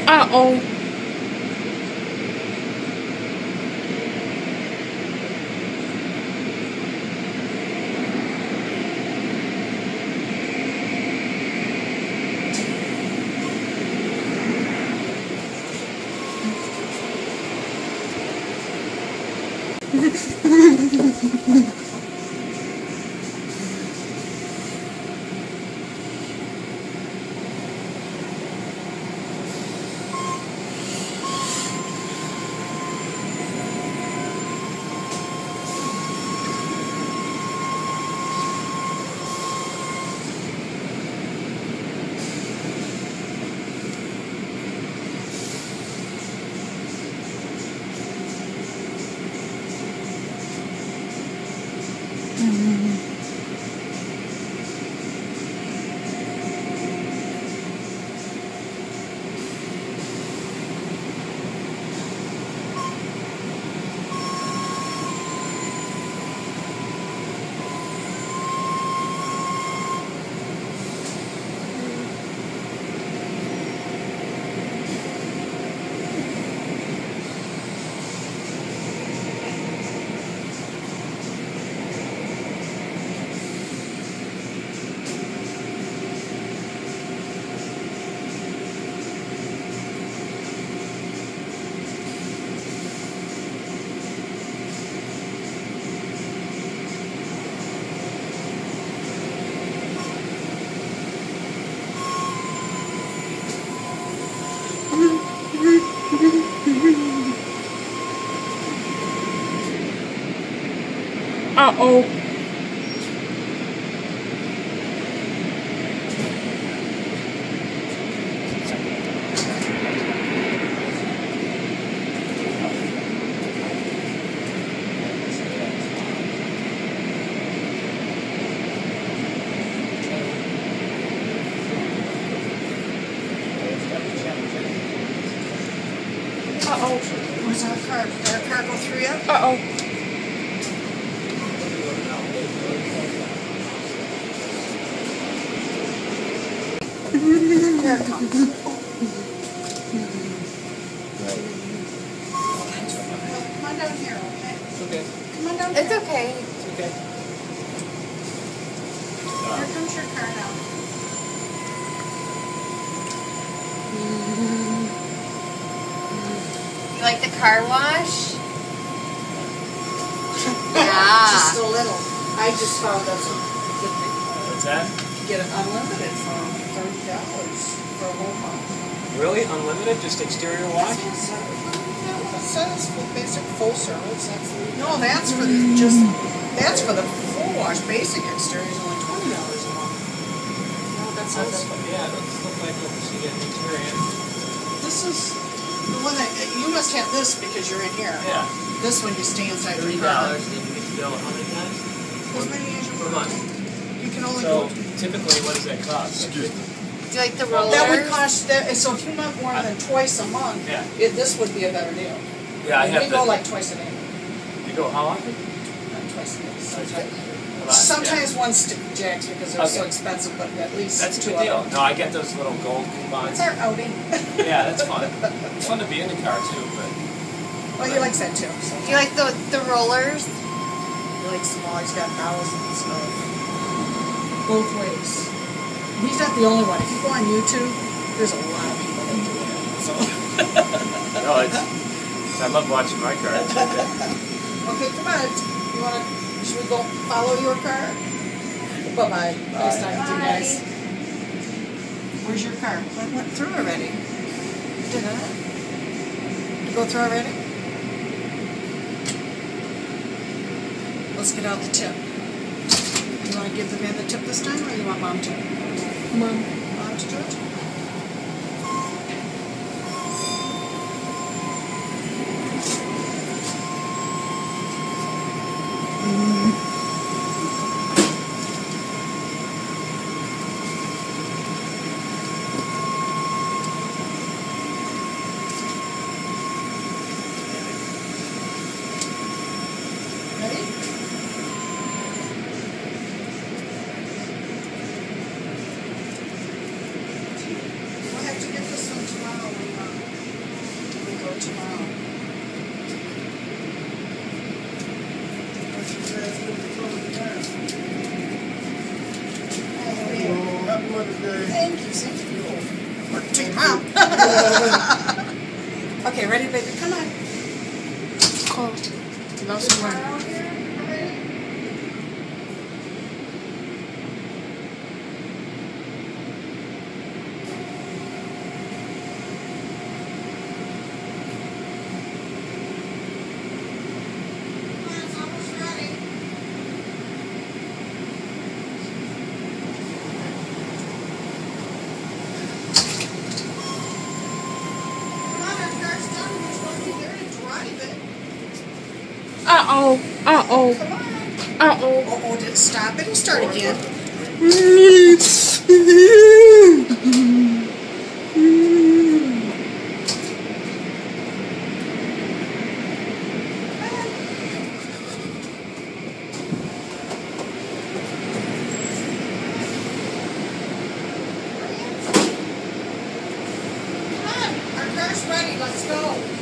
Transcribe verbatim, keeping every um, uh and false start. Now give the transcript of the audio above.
Uh-oh. Uh-oh. Uh-oh. Where's our car? Did our car go through yet? Uh-oh. Here it comes. Come on down here, okay? It's okay. Come on down It's here. okay. It's okay. Here comes your car now. You like the car wash? Just a little. I just found that's a good thing. What's that? Get it unlimited for thirty dollars for a whole month. Really? Unlimited? Just exterior wash? That's what it says, full basic, full service. That's, no, that's for the just. That's for the full wash. Basic exterior is only twenty dollars a month. No, that That's, sounds. yeah, that's look like what she get experience. This is the one that you must have this because you're in here. Yeah. This one you stay inside Three your car. dollars. And you get to go how many times? As many as you Per want. month. You can only So go. typically, what does that cost? Do you like the rollers? That would cost. That, so if you went more than twice a month, Yeah. it, this would be a better deal. Yeah, I we have go the. like twice a day. You go how often? Not twice a day. Sometimes, A lot, sometimes one stick jacks because they're so Okay. expensive, but at least That's a two good of deal. them. No, I get those little gold It's coupons. our outing. Yeah, that's fun. It's fun to be in the car too, but Well, he likes that too. So. Do you like the the rollers? He likes small. He's got thousands of both ways. He's not the only one. If you go on YouTube, there's a lot of people that do it. So. no, it's. I love watching my car. It's okay. Okay, come on. You wanna? Should we go follow your car? Bye bye. Nice talking to you guys. Where's your car? I went through already. Did I? You go through already? Let's get out the tip. You want to give the man the tip this time, or you want mom to? Mom. Mom to do it? Ready? Happy Mother's Day. Thank you, same to you. Or to your mom. Okay, ready, baby? Come on. Cool. Love someone. Uh-oh. Uh-oh. Come on. Uh-oh. Uh-oh, did it stop it and start again? Come on, our car's ready, let's go.